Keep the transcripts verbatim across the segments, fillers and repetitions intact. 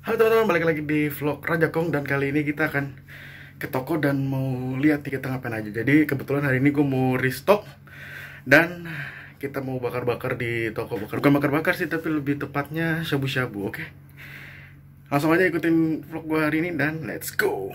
Halo teman-teman, balik lagi di vlog Raja Kong. Dan kali ini kita akan ke toko dan mau lihat nih kita ngapain aja. Jadi kebetulan hari ini gue mau restock dan kita mau bakar-bakar di toko. Bakar bukan bakar-bakar sih, tapi lebih tepatnya shabu-shabu. Oke, langsung aja ikutin vlog gue hari ini dan let's go.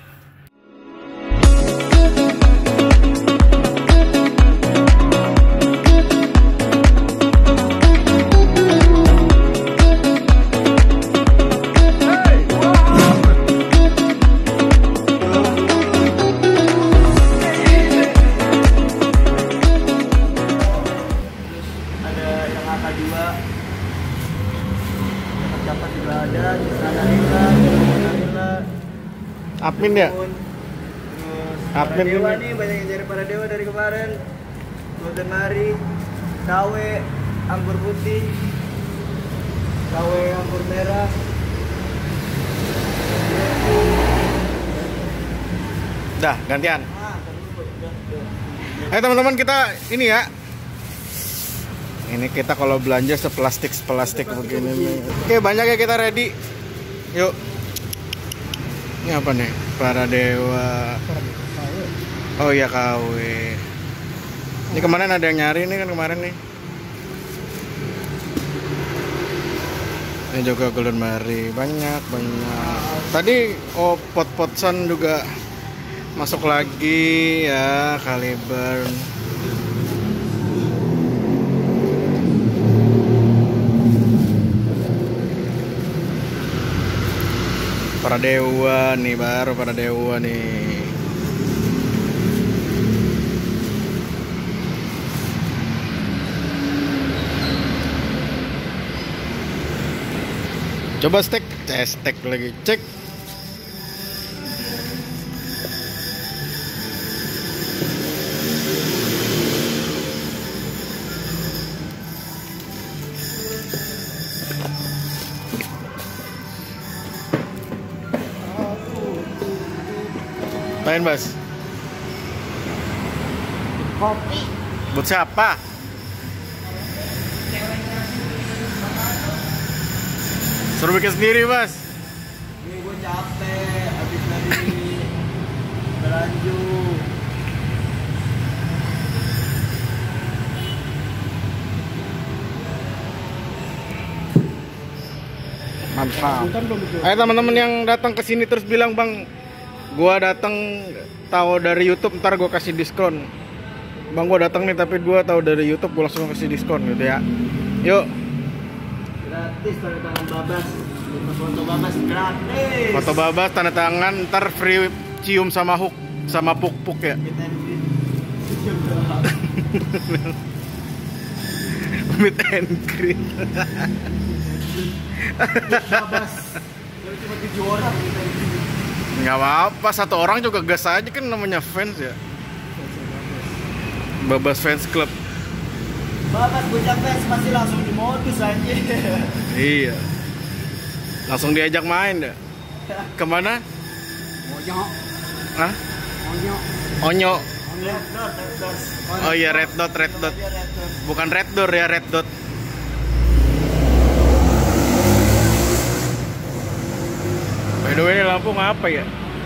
Admin ya? Terus Admin Dewa ini. nih, banyak yang cari para dewa dari kemarin. Golden Mari, K W, anggur putih, K W anggur merah. Dah, gantian. Ah, tadi dulu, udah, udah. Ayo teman-teman, kita ini ya. Ini kita kalau belanja seplastik seplastik begini nih. Oke, banyak ya, kita ready. Yuk. Ini apa nih? Para dewa. Oh iya, K W. Ini kemarin ada yang nyari nih kan kemarin nih. Ini juga Golden Mari, banyak banyak. Tadi oh pot-potsan juga masuk lagi ya, Caliburn. Para dewa nih, baru para dewa nih. Coba stek, eh, stek lagi, cek. Main Bas. Kopi. Buat siapa? Suruh bikin sendiri, Bas. Ini gue capek, habis dari belanju. Mantap. Ayo teman-teman yang datang ke sini terus bilang, "Bang, gua datang tahu dari YouTube, ntar gua kasih diskon." Bang, gua datang nih tapi gua tahu dari YouTube, gua langsung kasih diskon gitu ya. Yuk. Gratis tanda tangan Babas. Foto Babas gratis. Foto Babas tanda tangan, ntar free cium sama hook sama puk-puk ya. Meet and greet. Meet and greet. Babas. Kalau cuma tujuh orang meet and greet. Nggak apa-apa, satu orang juga gas aja kan, namanya fans ya. Babas Fans Club. Babas bocah fans pasti langsung di modus aja. Iya. Langsung diajak main dah. Kemana? Monyo. Hah? Monyo. Onyo. Red dot, red dot. Oh iya, red dot, red dot. Dia red dot. Bukan red door ya, red dot. By the way, ini lampu ngapa ya?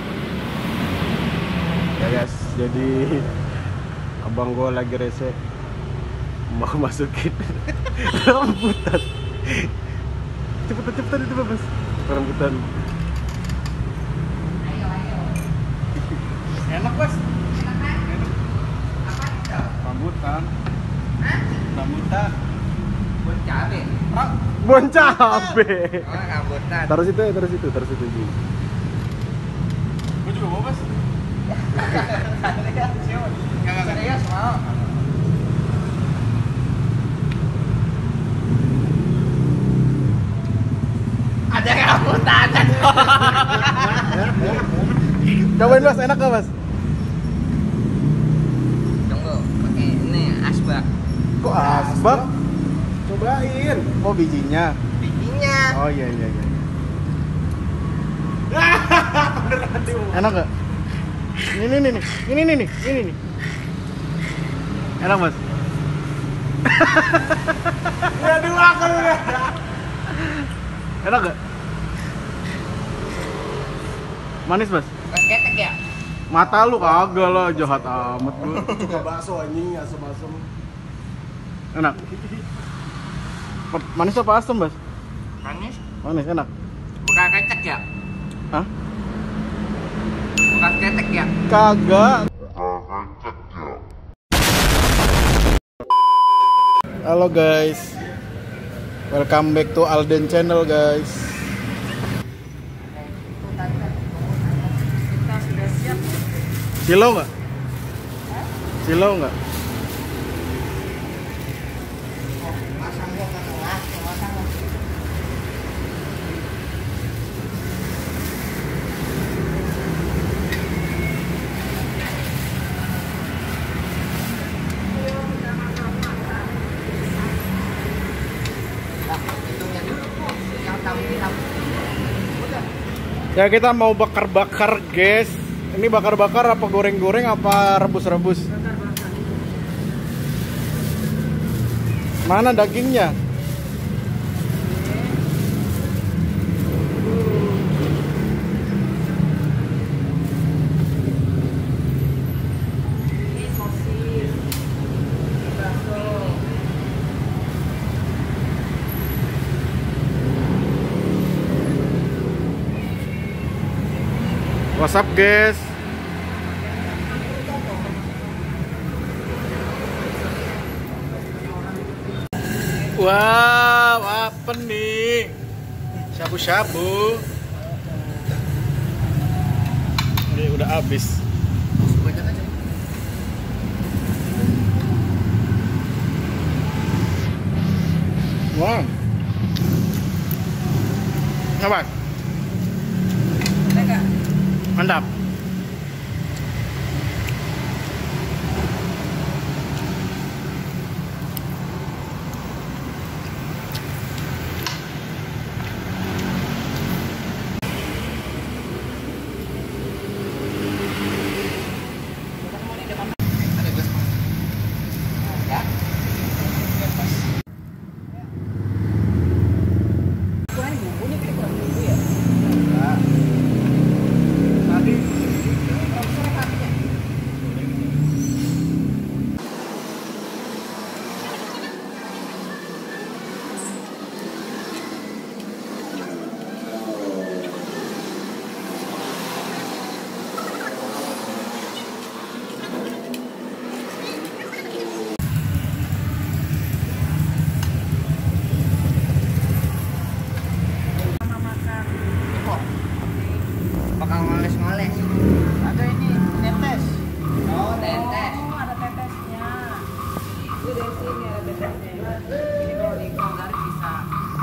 Ya guys, jadi abang gue lagi rese mau masukin rambutan. Cepetan, cepetan itu Mas, rambutan. Enak, Bas. Rambutan. Rambutan. Buat cabe. Bon cabe. Oh, rambutan. Taruh situ ya, taruh situ, taruh situ. Gue juga mau, Bas. Enggak serius mau. Ada rambutan. Cobain, Bas, enak gak, Bas? Tunggu, pakai ini asbak. Kok asbak? Cobain. Oh, bijinya. Bijinya. Oh iya iya iya. Enak gak? Ini nih nih, ini nih nih, ini nih. Enak Mas? Ya dua kan udah. Enak gak? Manis, Bas? Bekas ketek ya? Mata lu kagak lah, jahat amat lu. Coba bakso anjing, asem-asem. Enak. Pe- Manis apa asam, Bas? Manis. Manis, enak. Bekas ketek ya? Hah? Bekas ketek ya? Kagak. Halo guys. Welcome back to Alden Channel, guys. Kita sudah siap. Silau nggak? Silau nggak? Pasang gua kan lah, pasang gua. Ya kita mau bakar-bakar, guys. Ini bakar-bakar apa goreng-goreng apa rebus-rebus? Mana dagingnya? Ini sosis, bakso. What's up, guys? Wow, apa nih? Shabu-shabu. Ini udah habis. Banyak aja. Wow. Apa? Ada nggak? Mantap. Ada gelas Pak. Ya. Kurang bumbunya kayak kurang bumbu ya? Enggak. Tadi profesor pakai. Bakal ngoles-ngoles. Ada ini tetes. Oh, tetes. Oh, ada tetesnya. Ini dari sini ada tetesnya. Ini kalau di garis bisa